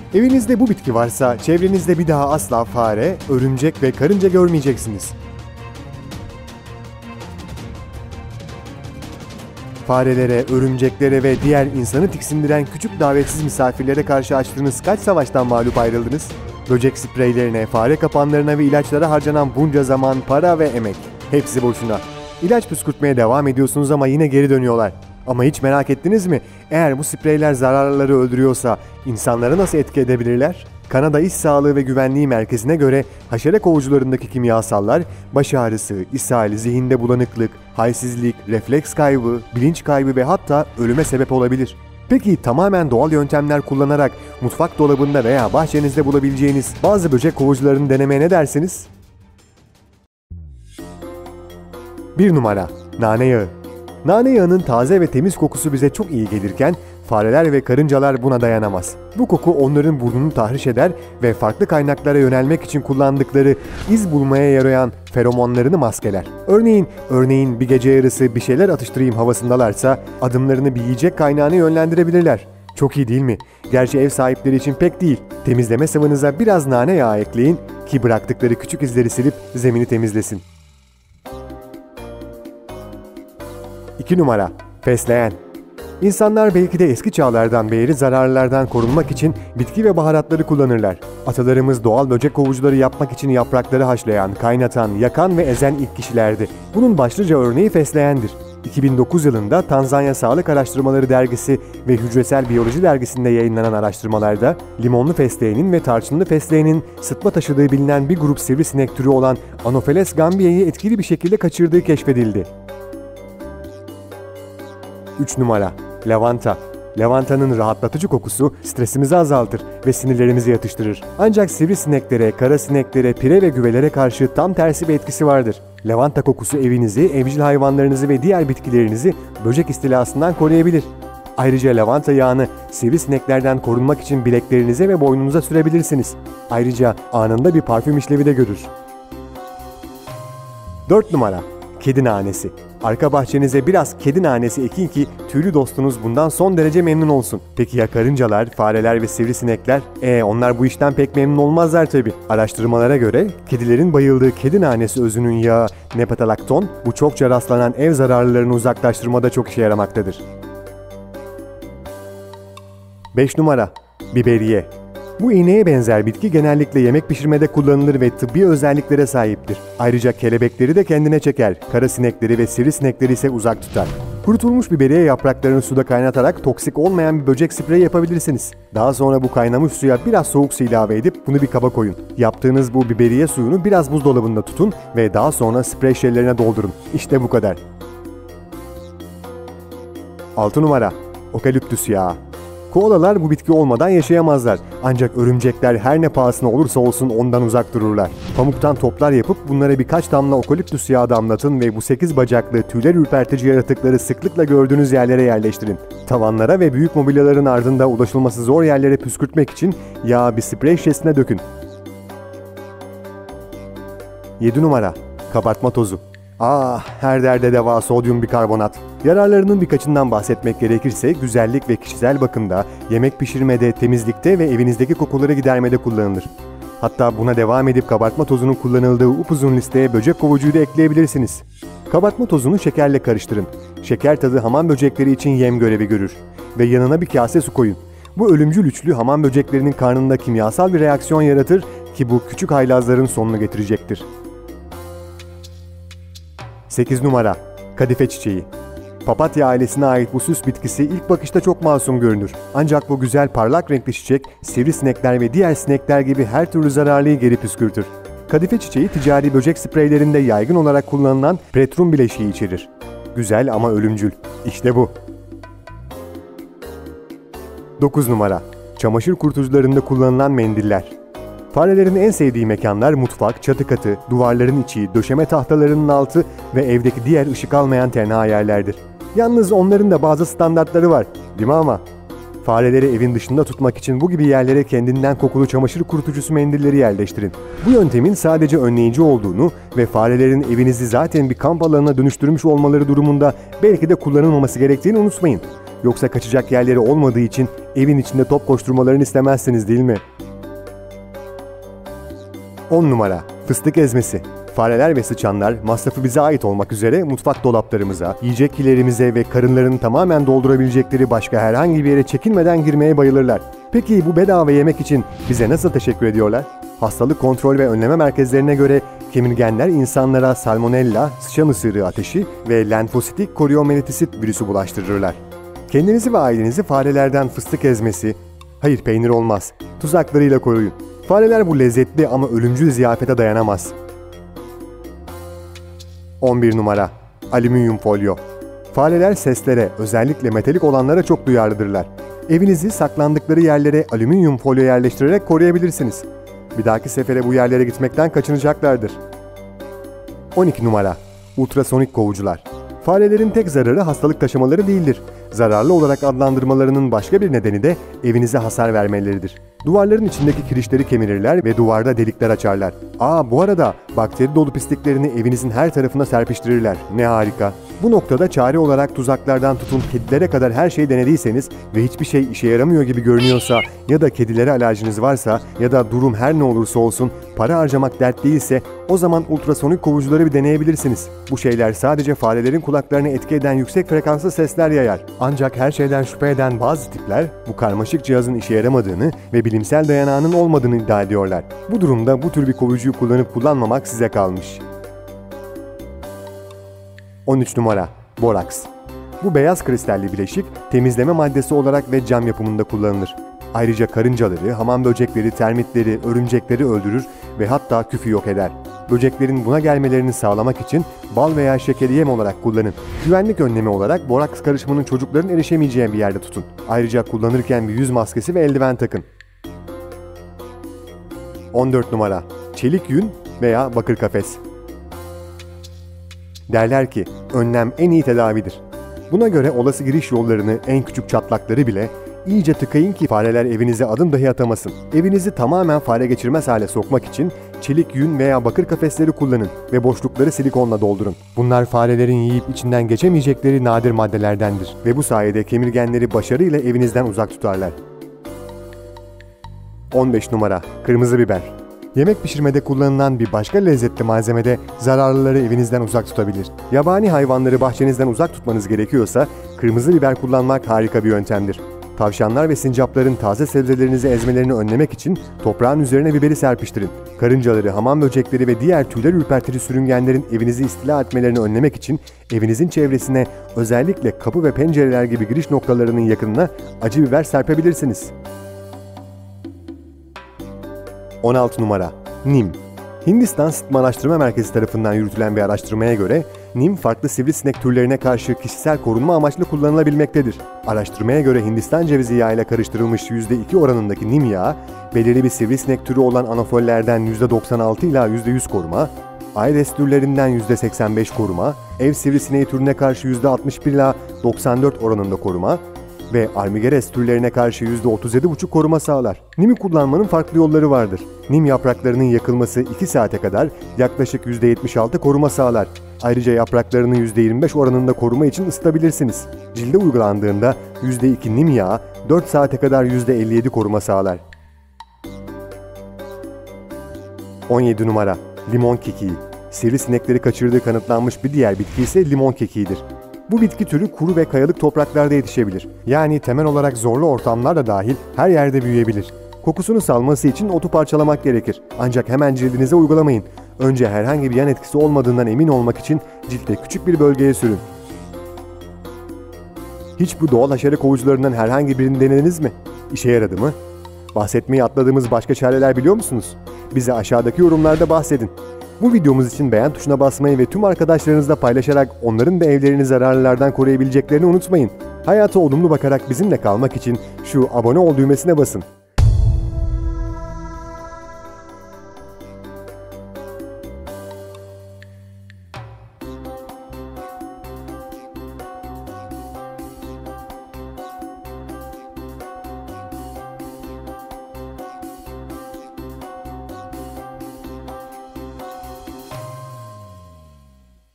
Evinizde bu bitki varsa çevrenizde bir daha asla fare, örümcek ve karınca görmeyeceksiniz. Farelere, örümceklere ve diğer insanı tiksindiren küçük davetsiz misafirlere karşı açtığınız kaç savaştan mağlup ayrıldınız? Böcek spreylerine, fare kapanlarına ve ilaçlara harcanan bunca zaman, para ve emek. Hepsi boşuna. İlaç püskürtmeye devam ediyorsunuz ama yine geri dönüyorlar. Ama hiç merak ettiniz mi? Eğer bu spreyler zararlıları öldürüyorsa insanları nasıl etki edebilirler? Kanada İş Sağlığı ve Güvenliği Merkezi'ne göre haşere kovucularındaki kimyasallar baş ağrısı, ishal, zihinde bulanıklık, halsizlik, refleks kaybı, bilinç kaybı ve hatta ölüme sebep olabilir. Peki tamamen doğal yöntemler kullanarak mutfak dolabında veya bahçenizde bulabileceğiniz bazı böcek kovucularını denemeye ne dersiniz? 1 numara. Nane yağı. Nane yağının taze ve temiz kokusu bize çok iyi gelirken fareler ve karıncalar buna dayanamaz. Bu koku onların burnunu tahriş eder ve farklı kaynaklara yönelmek için kullandıkları iz bulmaya yarayan feromonlarını maskeler. Örneğin bir gece yarısı bir şeyler atıştırayım havasındalarsa adımlarını bir yiyecek kaynağına yönlendirebilirler. Çok iyi değil mi? Gerçi ev sahipleri için pek değil. Temizleme sıvınıza biraz nane yağı ekleyin ki bıraktıkları küçük izleri silip zemini temizlesin. 2 numara. Fesleğen. İnsanlar belki de eski çağlardan beri zararlardan korunmak için bitki ve baharatları kullanırlar. Atalarımız doğal böcek kovucuları yapmak için yaprakları haşlayan, kaynatan, yakan ve ezen ilk kişilerdi. Bunun başlıca örneği fesleğendir. 2009 yılında Tanzanya Sağlık Araştırmaları Dergisi ve Hücresel Biyoloji Dergisi'nde yayınlanan araştırmalarda limonlu fesleğenin ve tarçınlı fesleğenin sıtma taşıdığı bilinen bir grup sivrisinek türü olan Anopheles gambiae'yi etkili bir şekilde kaçırdığı keşfedildi. 3 numara. Lavanta. Lavantanın rahatlatıcı kokusu stresimizi azaltır ve sinirlerimizi yatıştırır. Ancak sivrisineklere, karasineklere, pire ve güvelere karşı tam tersi bir etkisi vardır. Lavanta kokusu evinizi, evcil hayvanlarınızı ve diğer bitkilerinizi böcek istilasından koruyabilir. Ayrıca lavanta yağını sivrisineklerden korunmak için bileklerinize ve boynunuza sürebilirsiniz. Ayrıca anında bir parfüm işlevi de görür. 4 numara. Kedi nanesi. Arka bahçenize biraz kedi nanesi ekin ki tüylü dostunuz bundan son derece memnun olsun. Peki ya karıncalar, fareler ve sivrisinekler? Onlar bu işten pek memnun olmazlar tabii. Araştırmalara göre kedilerin bayıldığı kedi nanesi özünün yağı nepetalakton bu çokça rastlanan ev zararlılarını uzaklaştırmada çok işe yaramaktadır. 5 numara. Biberiye. Bu iğneye benzer bitki genellikle yemek pişirmede kullanılır ve tıbbi özelliklere sahiptir. Ayrıca kelebekleri de kendine çeker, karasinekleri ve sivrisinekleri ise uzak tutar. Kurutulmuş biberiye yapraklarını suda kaynatarak toksik olmayan bir böcek spreyi yapabilirsiniz. Daha sonra bu kaynamış suya biraz soğuk su ilave edip bunu bir kaba koyun. Yaptığınız bu biberiye suyunu biraz buzdolabında tutun ve daha sonra sprey şişelerine doldurun. İşte bu kadar. 6 numara. Okaliptüs yağı. Koalalar bu bitki olmadan yaşayamazlar. Ancak örümcekler her ne pahasına olursa olsun ondan uzak dururlar. Pamuktan toplar yapıp bunlara birkaç damla okaliptüs yağı damlatın ve bu 8 bacaklı, tüyler ürpertici yaratıkları sıklıkla gördüğünüz yerlere yerleştirin. Tavanlara ve büyük mobilyaların ardında ulaşılması zor yerlere püskürtmek için yağı bir sprey şişesine dökün. 7 numara. Kabartma tozu. Her derde deva sodyum bikarbonat. Yararlarının birkaçından bahsetmek gerekirse güzellik ve kişisel bakımda, yemek pişirmede, temizlikte ve evinizdeki kokuları gidermede kullanılır. Hatta buna devam edip kabartma tozunun kullanıldığı upuzun listeye böcek kovucuyu da ekleyebilirsiniz. Kabartma tozunu şekerle karıştırın. Şeker tadı hamam böcekleri için yem görevi görür. Ve yanına bir kase su koyun. Bu ölümcül üçlü hamam böceklerinin karnında kimyasal bir reaksiyon yaratır ki bu küçük haylazların sonunu getirecektir. 8 numara. Kadife çiçeği. Papatya ailesine ait bu süs bitkisi ilk bakışta çok masum görünür. Ancak bu güzel parlak renkli çiçek sivrisinekler ve diğer sinekler gibi her türlü zararlıyı geri püskürtür. Kadife çiçeği ticari böcek spreylerinde yaygın olarak kullanılan pretrum bileşiği içerir. Güzel ama ölümcül. İşte bu. 9 numara. Çamaşır kurutucularında kullanılan mendiller. Farelerin en sevdiği mekanlar mutfak, çatı katı, duvarların içi, döşeme tahtalarının altı ve evdeki diğer ışık almayan tenha yerlerdir. Yalnız onların da bazı standartları var, değil mi ama? Fareleri evin dışında tutmak için bu gibi yerlere kendinden kokulu çamaşır kurutucusu mendilleri yerleştirin. Bu yöntemin sadece önleyici olduğunu ve farelerin evinizi zaten bir kamp alanına dönüştürmüş olmaları durumunda belki de kullanılmaması gerektiğini unutmayın. Yoksa kaçacak yerleri olmadığı için evin içinde top koşturmalarını istemezsiniz değil mi? 10 numara. Fıstık ezmesi. Fareler ve sıçanlar masrafı bize ait olmak üzere mutfak dolaplarımıza, yiyecek kilerimize ve karınlarını tamamen doldurabilecekleri başka herhangi bir yere çekinmeden girmeye bayılırlar. Peki bu bedava yemek için bize nasıl teşekkür ediyorlar? Hastalık kontrol ve önleme merkezlerine göre kemirgenler insanlara salmonella, sıçan ısırığı ateşi ve lenfositik koriomelitisit virüsü bulaştırırlar. Kendinizi ve ailenizi farelerden fıstık ezmesi, hayır peynir olmaz, tuzaklarıyla koruyun. Fareler bu lezzetli ama ölümcül ziyafete dayanamaz. 11 numara. Alüminyum folyo. Fareler seslere, özellikle metalik olanlara çok duyarlıdırlar. Evinizi saklandıkları yerlere alüminyum folyo yerleştirerek koruyabilirsiniz. Bir dahaki sefere bu yerlere gitmekten kaçınacaklardır. 12 numara. Ultrasonik kovucular. Farelerin tek zararı hastalık taşımaları değildir. Zararlı olarak adlandırmalarının başka bir nedeni de evinize hasar vermeleridir. Duvarların içindeki kirişleri kemirirler ve duvarda delikler açarlar. Bu arada bakteri dolu pisliklerini evinizin her tarafına serpiştirirler. Ne harika. Bu noktada çare olarak tuzaklardan tutun kedilere kadar her şeyi denediyseniz ve hiçbir şey işe yaramıyor gibi görünüyorsa ya da kedilere alerjiniz varsa ya da durum her ne olursa olsun para harcamak dert değilse o zaman ultrasonik kovucuları bir deneyebilirsiniz. Bu şeyler sadece farelerin kulaklarını etki eden yüksek frekanslı sesler yayar. Ancak her şeyden şüphe eden bazı tipler bu karmaşık cihazın işe yaramadığını ve bilimsel dayanağının olmadığını iddia ediyorlar. Bu durumda bu tür bir kovucuyu kullanıp kullanmamak size kalmış. 13 numara. Boraks. Bu beyaz kristalli bileşik temizleme maddesi olarak ve cam yapımında kullanılır. Ayrıca karıncaları, hamam böcekleri, termitleri, örümcekleri öldürür ve hatta küfü yok eder. Böceklerin buna gelmelerini sağlamak için bal veya şekeri yem olarak kullanın. Güvenlik önlemi olarak boraks karışımının çocukların erişemeyeceği bir yerde tutun. Ayrıca kullanırken bir yüz maskesi ve eldiven takın. 14 numara. Çelik yün veya bakır kafes. Derler ki önlem en iyi tedavidir. Buna göre olası giriş yollarını, en küçük çatlakları bile iyice tıkayın ki fareler evinize adım dahi atamasın. Evinizi tamamen fare geçirmez hale sokmak için çelik yün veya bakır kafesleri kullanın ve boşlukları silikonla doldurun. Bunlar farelerin yiyip içinden geçemeyecekleri nadir maddelerdendir ve bu sayede kemirgenleri başarıyla evinizden uzak tutarlar. 15 numara. Kırmızı biber. Yemek pişirmede kullanılan bir başka lezzetli malzeme de zararlıları evinizden uzak tutabilir. Yabani hayvanları bahçenizden uzak tutmanız gerekiyorsa kırmızı biber kullanmak harika bir yöntemdir. Tavşanlar ve sincapların taze sebzelerinizi ezmelerini önlemek için toprağın üzerine biberi serpiştirin. Karıncaları, hamam böcekleri ve diğer tüyler ürpertici sürüngenlerin evinizi istila etmelerini önlemek için evinizin çevresine, özellikle kapı ve pencereler gibi giriş noktalarının yakınına acı biber serpebilirsiniz. 16 numara. Nim. Hindistan Sıtma Araştırma Merkezi tarafından yürütülen bir araştırmaya göre nim farklı sivrisinek türlerine karşı kişisel korunma amaçlı kullanılabilmektedir. Araştırmaya göre Hindistan cevizi yağıyla karıştırılmış %2 oranındaki nim yağı, belirli bir sivrisinek türü olan anofollerden %96 ila %100 koruma, Aedes türlerinden %85 koruma, ev sivrisineği türüne karşı %61 ila 94 oranında koruma ve Armigeres türlerine karşı %37,5 koruma sağlar. Nim'i kullanmanın farklı yolları vardır. Nim yapraklarının yakılması 2 saate kadar yaklaşık %76 koruma sağlar. Ayrıca yapraklarını %25 oranında koruma için ısıtabilirsiniz. Cilde uygulandığında %2 nim yağı 4 saate kadar %57 koruma sağlar. 17 numara. Limon kekiği. Sivrisinekleri kaçırdığı kanıtlanmış bir diğer bitki ise limon kekiğidir. Bu bitki türü kuru ve kayalık topraklarda yetişebilir. Yani temel olarak zorlu ortamlar da dahil her yerde büyüyebilir. Kokusunu salması için otu parçalamak gerekir. Ancak hemen cildinize uygulamayın. Önce herhangi bir yan etkisi olmadığından emin olmak için ciltte küçük bir bölgeye sürün. Hiç bu doğal haşere kovucularından herhangi birini denediniz mi? İşe yaradı mı? Bahsetmeyi atladığımız başka çareler biliyor musunuz? Bize aşağıdaki yorumlarda bahsedin. Bu videomuz için beğen tuşuna basmayı ve tüm arkadaşlarınızla paylaşarak onların da evlerini zararlılardan koruyabileceklerini unutmayın. Hayata olumlu bakarak bizimle kalmak için şu abone ol düğmesine basın.